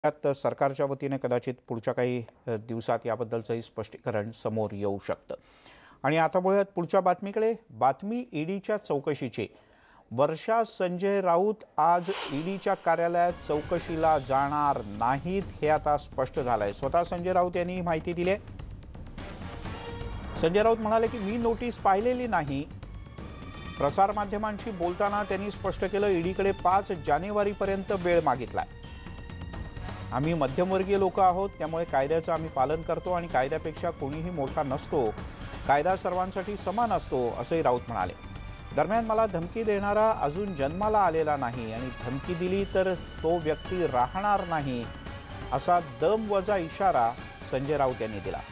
त्यात सरकारच्या वतीने कदाचित पुढच्या काही दिवसात याबद्दलचंही स्पष्टीकरण समोर येऊ शकतं। आणि आता वळूयात पुढच्या बातमीकडे। बातमी ईडीच्या चौकशीची। वर्षा संजय राऊत आज ईडीच्या कार्यालयात चौकशीला जाणार नाहीत हे आता स्पष्ट झालंय। स्वतः संजय राऊत यांनी ही माहिती दिली आहे। संजय राऊत म्हणाले की मी नोटीस पाहिलेली नाही। प्रसार माध्यमांशी बोलताना त्यांनी स्पष्ट केलं ईडीकडे 5 जानेवारीपर्यंत वेळ मागितलाय। आम्ही मध्यमवर्गीय लोक आहोत, त्यामुळे कायद्याचं आम्ही पालन करतो आणि कायद्यापेक्षा कोणीही मोठा नसतो। कायदा सर्वांसाठी समान असतो असंही राऊत म्हणाले। दरम्यान मला धमकी देणारा अजून जन्माला आलेला नाही आणि धमकी दिली तर तो व्यक्ती राहणार नाही असा दमवजा इशारा संजय राऊत यांनी दिला।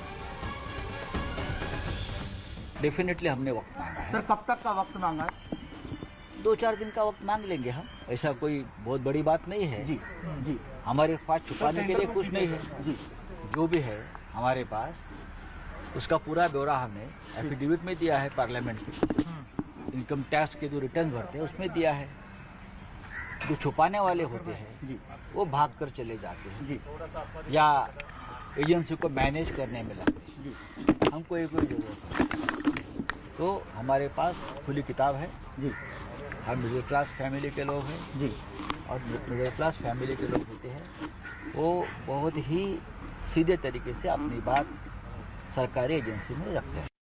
डेफिनेटली हमने वक्त मांगा है। सर कब तक का वक्त मांगा है? 2-4 दिन का वक्त मांग लेंगे हम, ऐसा कोई बहुत बड़ी बात नहीं है। जी जी हमारे पास छुपाने के लिए कुछ नहीं है। जी जो भी है हमारे पास उसका पूरा ब्यौरा हमने एफिडेविट में दिया है, पार्लियामेंट के इनकम टैक्स के जो रिटर्न्स भरते हैं उसमें दिया है। जो छुपाने वाले होते हैं जी वो भाग कर चले जाते हैं जी या एजेंसी को मैनेज करने में लगते हैं। जी हमको ये कोई जरूरत नहीं। तो हमारे पास खुली किताब है जी हम मिडिल क्लास फैमिली के लोग हैं जी और मिडिल क्लास फैमिली के लोग होते हैं वो बहुत ही सीधे तरीके से अपनी बात सरकारी एजेंसी में रखते हैं।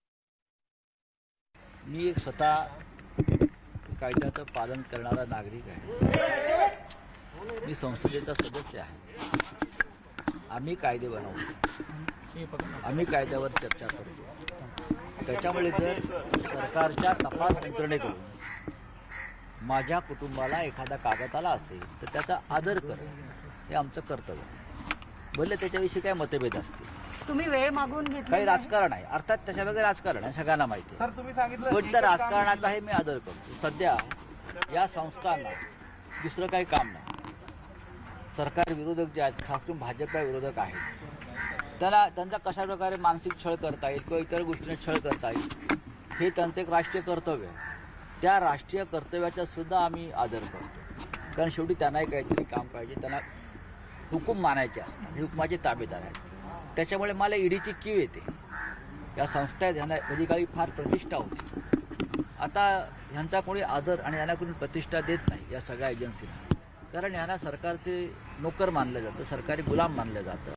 मी एक स्वतः कायद्याचं पालन करणारा नागरिक आहे। मी संसदेचा सदस्य आहे। आम्ही कायदे बनवतो, आम्ही कायद्यावर चर्चा करतो। त्याच्यामुळे जर सरकारच्या तपास यंत्रणेकडून माझ्या कुटुंबाला एखादा कागद आला असेल तर त्याचा आदर करणं हे आमचं कर्तव्य आहे। भले त्याच्याविषयी काय मतभेद असतील, तुम्ही वेळ मागून घेतली काही राजकारण आहे, अर्थात त्याच्या वेगळं राजकारण आहे, सगळ्यांना माहिती आहे। सर तुम्ही सांगितलं पण त्या राजकारणाचाही मी आदर करतो। सध्या या संस्थांना दुसरं काही काम नाही। सरकार विरोधक जे आहेत, खास करून भाजपा विरोधक आहेत, त्यांचा कशा प्रकारे मानसिक छळ करता येईल किंवा इतर गोष्टींना छळ करता येईल हे त्यांचं एक राष्ट्रीय कर्तव्य आहे। त्या राष्ट्रीय कर्तव्याचा सुद्धा आम्ही आदर करतो, कारण शेवटी त्यांनाही काहीतरी काम पाहिजे, त्यांना हुकूम मानायचे असतात, हे हुकुमाचे ताबेदार आहेत। त्याच्यामुळे मला ईडीची कीव येते। या संस्था ह्यांना कधी काळी फार प्रतिष्ठा होती, आता ह्यांचा कोणी आदर आणि यांना कोणी प्रतिष्ठा देत नाही या सगळ्या एजन्सीला, कारण यांना सरकारचे नोकर मानलं जातं, सरकारी गुलाम मानलं जातं।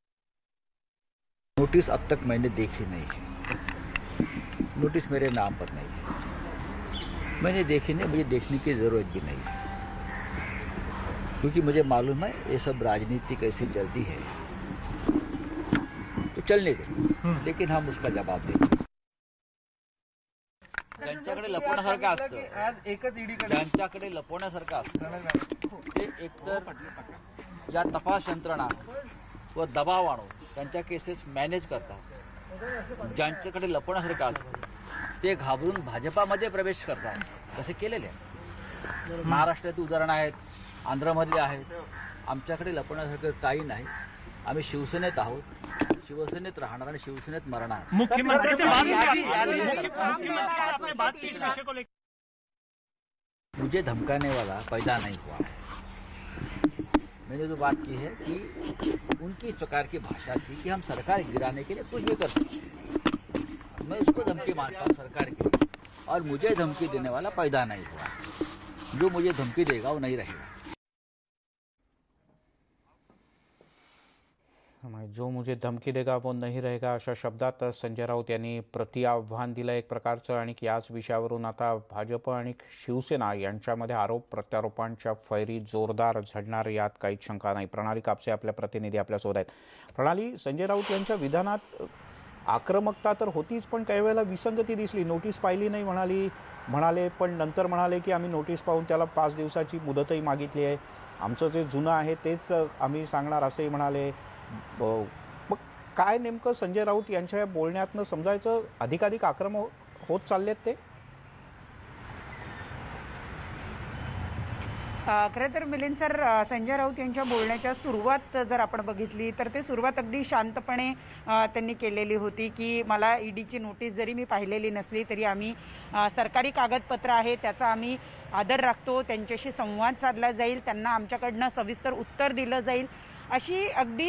नोटिस अब तक मैंने देखी नहीं है, नोटिस मेरे नाम पर नहीं है, मैंने देखी नहीं, मुझे देखने की ज़रूरत भी नहीं है, क्योंकि मुझे मालूम है ये सब राजनीति कैसे चलती है। तो चलने दो, लेकिन हम उसका जवाब देंगे। ज्यांच्याकडे लपवण्यासारखं असतं, आज एकच ईडीकडे ज्यांच्याकडे लपवण्यासारखं असतं ते एकतर या तपास यंत्रणा व दबाव आणून त्यांच्या केसेस मॅनेज करतात, ज्यांच्याकडे लपवण्यासारखं असतं ते घाबरून भाजपामध्ये प्रवेश करतात, तसे केलेले आहे। महाराष्ट्रातील उदाहरणं आहेत, आंध्रमधले आहेत। आमच्याकडे लपवण्यासारखं काही नाही। आम्ही शिवसेनेत आहोत, शिवसेनेत राहणार आणि शिवसेनेत मरणार। मुझे धमकाने वाला पैदा नहीं हुआ है। मैंने जो बात की है कि उनकी इस प्रकार की भाषा थी कि हम सरकार गिराने के लिए कुछ भी कर सकते। मैं उसको धमकी मानता हूँ सरकार की, और मुझे धमकी देने वाला पैदा नहीं हुआ। जो मुझे धमकी देगा वो नहीं रहेगा। जो मुझे धमकी देगा वो नहीं रहेगा अशा शब्दात संजय राऊत यांनी प्रति आव्हान दिलं एक प्रकारचं। आणि याच विषयावरून आता भाजप आणि शिवसेना यांच्यामध्ये आरोप प्रत्यारोपांच्या फैरी जोरदार झडणार यात काही शंका नाही। प्रणाली कापसे आपल्या प्रतिनिधी आपल्यासोबत आहेत। प्रणाली, संजय राऊत यांच्या विधानात आक्रमकता तर होतीच, पण काही वेळेला विसंगती दिसली। नोटीस पाहिली नाही म्हणाले, पण नंतर म्हणाले की आम्ही नोटीस पाहून त्याला 5 दिवसाची मुदतही मागितली आहे, आमचं जे जुनं आहे तेच आम्ही सांगणार असंही म्हणाले। मग काय नेमकं संजय राऊत यांच्या बोलण्यातनं समजायचं अधिकाधिक आक्रमक होत चाललेत ते? खरं तर मिलिंद सर, संजय राऊत यांच्या बोलण्याच्या सुरुवात जर आपण बघितली तर ते सुरुवात अगदी शांतपणे त्यांनी केलेली होती की मला ईडीची नोटीस जरी मी पाहिलेली नसली तरी आम्ही सरकारी कागदपत्र आहे त्याचा आम्ही आदर राखतो, त्यांच्याशी संवाद साधला जाईल, त्यांना आमच्याकडनं सविस्तर उत्तर दिलं जाईल, अशी अगदी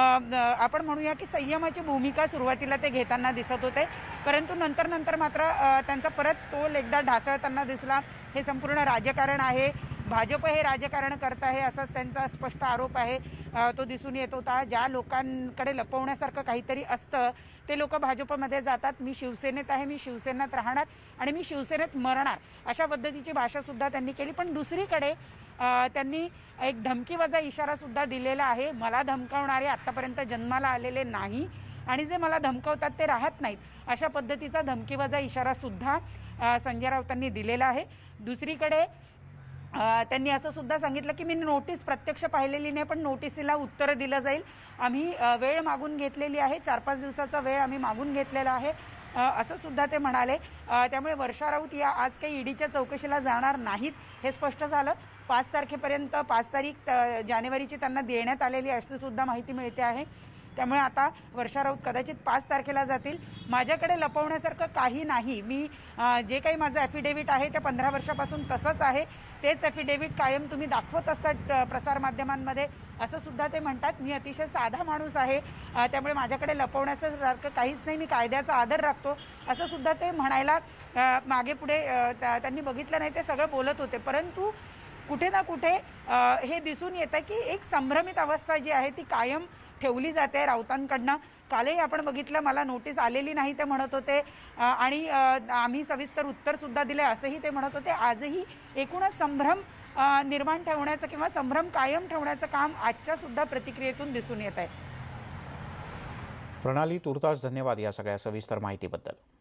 आपण म्हणूया की संयमाची भूमिका सुरुवातीला ते घेताना दिसत होते. परंतु नंतर मात्र त्यांचा परत तोल एकदा ढासळताना दिसला. हे संपूर्ण राजकारण आहे, भाजप हे राजकारण करत आहे असाच त्यांचा स्पष्ट आरोप आहे. तो दिसून येत होता. ज्या लोकांकडे लपवण्यासारखं काहीतरी असतं ते लोक भाजपमध्ये जातात. मी शिवसेनेत आहे, मी शिवसेनेत राहणार आणि मी शिवसेनेत मरणार, अशा पद्धतीची भाषासुद्धा त्यांनी केली. पण दुसरीकडे त्यांनी एक धमकीवजा इशारासुद्धा दिलेला आहे. मला धमकावणारे आत्तापर्यंत जन्माला आलेले नाही आणि जे मला धमकावतात ते राहत नाहीत, अशा पद्धतीचा धमकीवजा इशारासुद्धा संजय राऊतांनी दिलेला आहे. दुसरीकडे त्यांनी असं सुद्धा सांगितलं की मी नोटीस प्रत्यक्ष पाहिलेली नाही पण नोटीसीला उत्तर दिलं जाईल. आम्ही वेळ मागून घेतलेली आहे, 4-5 दिवसाचा वेळ आम्ही मागून घेतलेला आहे असं सुद्धा ते म्हणाले. त्यामुळे वर्षा राऊत या आज काही ईडीच्या चौकशीला जाणार नाहीत हे स्पष्ट झालं. 5 तारखेपर्यंत 5 तारीख जानेवारीची त्यांना देण्यात आलेली अशी सुद्धा माहिती मिळते आहे. त्यामुळे आता वर्षा राऊत कदाचित 5 तारखेला जातील. माझ्याकडे लपवण्यासारखं काही नाही, मी जे काही माझं ॲफिडेव्हिट आहे ते 15 वर्षापासून तसंच आहे, तेच ॲफिडेव्हिट कायम तुम्ही दाखवत असतात प्रसारमाध्यमांमध्ये असं सुद्धा ते म्हणतात. मी अतिशय साधा माणूस आहे, त्यामुळे माझ्याकडे लपवण्यासारखं काहीच नाही, मी कायद्याचा आदर राखतो असं सुद्धा ते म्हणायला मागे पुढे त्यांनी बघितलं नाही, ते सगळं बोलत होते. परंतु कुठे ना कुठे हे दिसून येतं की एक संभ्रमित अवस्था जी आहे ती कायम ठेवली जाते राऊतांकडनं. कालही आपण बघितलं, मला नोटीस आलेली नाही ते म्हणत होते आणि आम्ही सविस्तर उत्तर सुद्धा दिले असंही ते म्हणत होते. आजही एकूणच संभ्रम निर्माण ठेवण्याचं किंवा संभ्रम कायम ठेवण्याचं काम आजच्या सुद्धा प्रतिक्रियेतून दिसून येत आहे. प्रणाली, तुर्तास धन्यवाद या सगळ्या सविस्तर माहितीबद्दल.